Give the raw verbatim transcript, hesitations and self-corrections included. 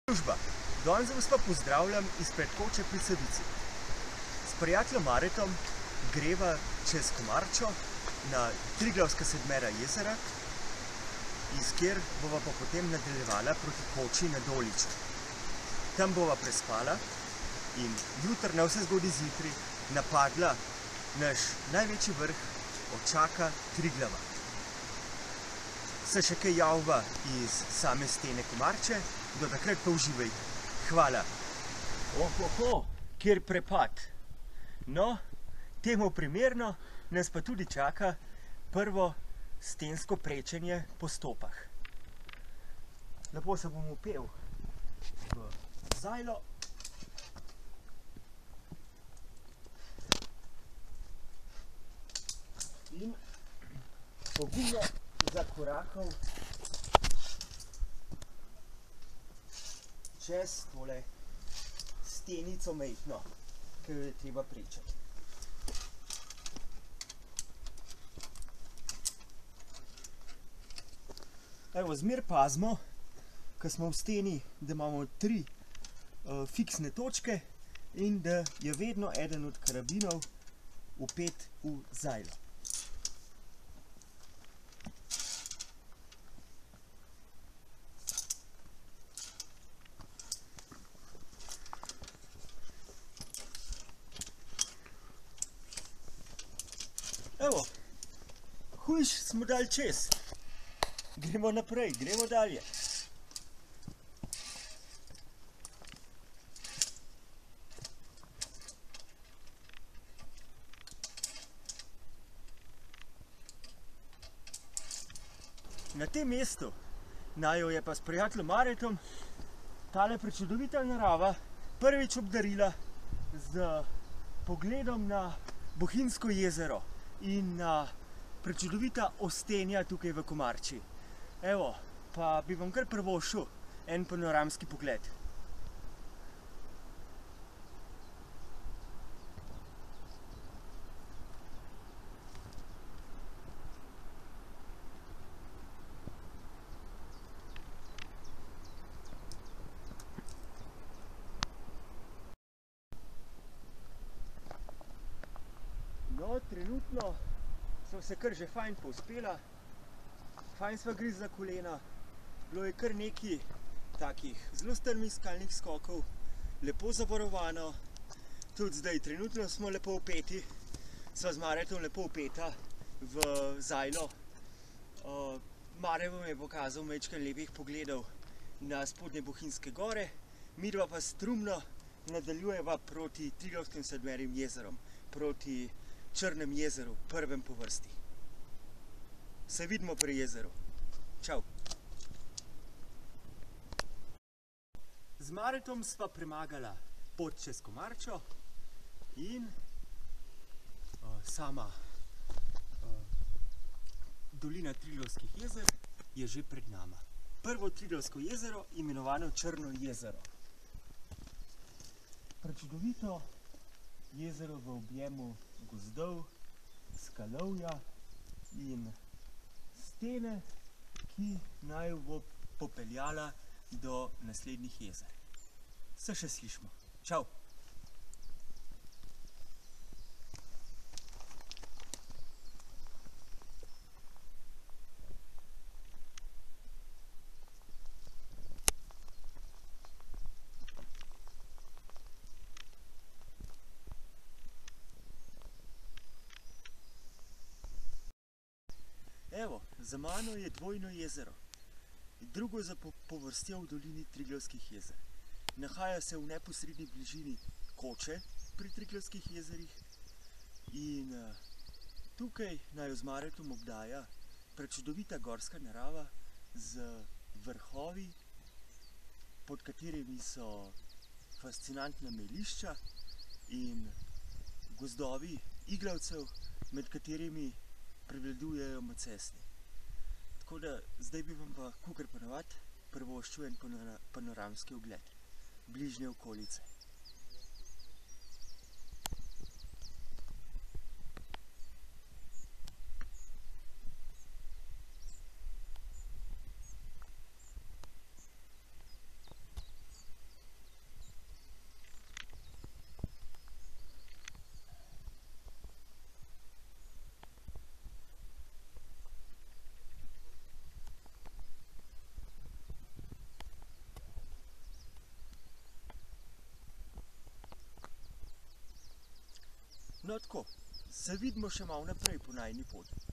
Družba, danes vas pa pozdravljam izpred Koče pri Savici. S prijateljem Maretom greva čez Komarčo na Triglavska sedmera jezera, iz kjer bova pa potem nadaljevala proti Koči na Doliče. Tam bova prespala in jutri na vse zgodaj zjutraj napadla naš največji vrh Očaka Triglava. Se še kaj javba iz same stene Komarče, do takrat pa uživajte. Hvala. Ohoho, kjer prepad. No, temu primerno nas pa tudi čaka prvo stensko prečenje po stopah. Lepo se bom upel v zajlo. In pogumno zakorakal čez tole stenico majhno, ki jo je treba prečati. Evo, zmer pazimo, ko smo v steni, da imamo tri uh, fiksne točke in da je vedno eden od karabinov vpet v zajlo. Evo, hujš smo dali čez. Gremo naprej, gremo dalje. Na tem mestu naju je pa s prijateljem Maretom tale prečudovita narava prvič obdarila z pogledom na Bohinjsko jezero in na prečudovita ostenja tukaj v Komarči. Evo, pa bi vam kar privoščil en panoramski pogled. No, trenutno sem se kar že fajn povzpela, fajn sva griz za kolena, bilo je kar nekaj takih zelo strmih skalnih skokov, lepo zavarovano, tudi zdaj trenutno smo lepo vpeti, sva z Maretom lepo vpeta v zajlo. Uh, Mare vam je pokazal majčkeno lepih pogledov na spodnje Bohinjske gore, midva pa strumno nadaljujeva proti Triglavskim sedmerim jezerom, proti Črnem jezeru, prvem po vrsti. Se vidimo pri jezeru. Čau. Z Maretom sva premagala pot čez Komarčo in uh, sama uh, dolina Triglavskih jezer je že pred nama. Prvo Triglavsko jezero, imenovano Črno jezero. Prečudovito jezero v objemu gozdov, skalovja in stene, ki naju bo popeljala do naslednjih jezer. Se še slišimo. Čau! Evo, za mano je dvojno jezero, drugo za povrstjo v dolini Triglavskih jezer. Nahaja se v neposredni bližini Koče pri Triglavskih jezerih in uh, tukaj naju z Maretom obdaja prečudovita gorska narava z vrhovi, pod katerimi so fascinantna melišča in gozdovi iglavcev, med katerimi prevladujejo macesni. Tako da zdaj bi vam pa, kakor ponavad, privoščil en panoramski ogled bližnje okolice. No tako, se vidimo še malo naprej po najni poti.